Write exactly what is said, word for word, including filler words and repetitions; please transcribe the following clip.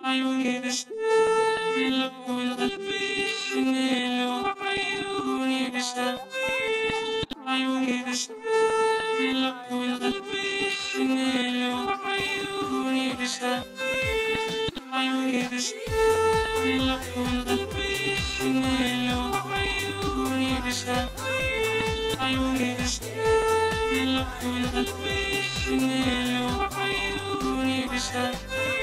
عيوني بشتاق والقلب يحن له عيوني بشتاق عيوني بشتاق والقلب يحن له عيوني بشتاق عيوني بشتاق والقلب يحن له عيوني بشتاق عيوني بشتاق والقلب يحن له عيوني بشتاق